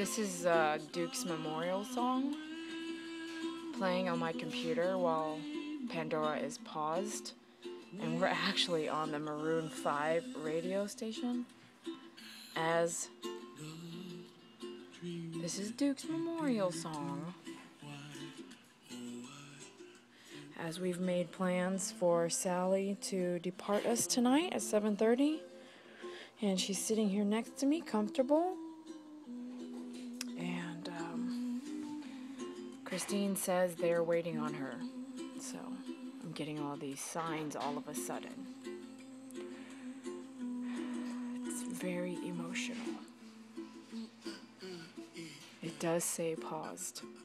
This is Duke's memorial song playing on my computer while Pandora is paused, and we're actually on the Maroon 5 radio station as this is Duke's memorial song, as we've made plans for Sally to depart us tonight at 7:30, and she's sitting here next to me, comfortable. And Christine says they're waiting on her, so I'm getting all these signs all of a sudden. It's very emotional. It does say paused.